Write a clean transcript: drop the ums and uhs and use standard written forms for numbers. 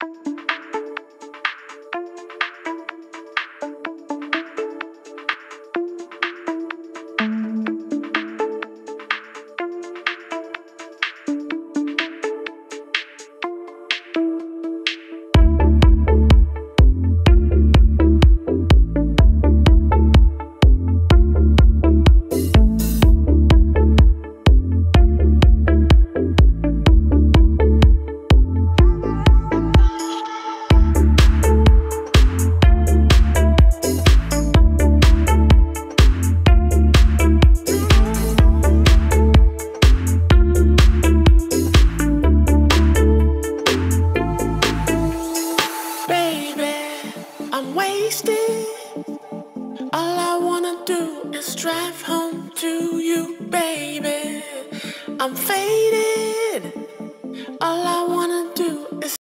I'm wasted. All I wanna do is drive home to you, baby. I'm faded. All I